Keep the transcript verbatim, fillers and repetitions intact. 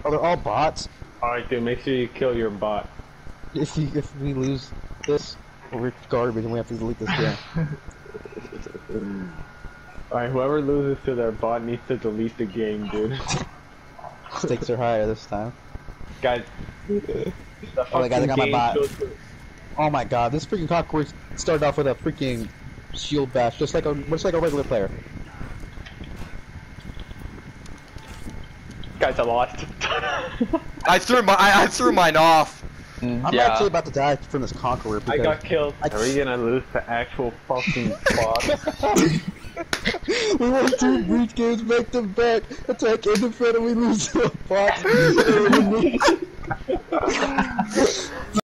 Oh, they're all bots? Alright, dude, make sure you kill your bot. If, you, if we lose this, we're garbage and we have to delete this game. Alright, whoever loses to their bot needs to delete the game, dude. Stakes are higher this time. Guys, oh my god, I got my bot. Oh my god, this freaking cockroach started off with a freaking shield bash, just like a just like a regular player. Guys, I lost. I threw my I, I threw mine off. Mm. I'm yeah. actually about to die from this conqueror. I got killed. I... Are we gonna lose to actual fucking bots? We won two breach games back to back. Attack and defend, and we lose to a bot.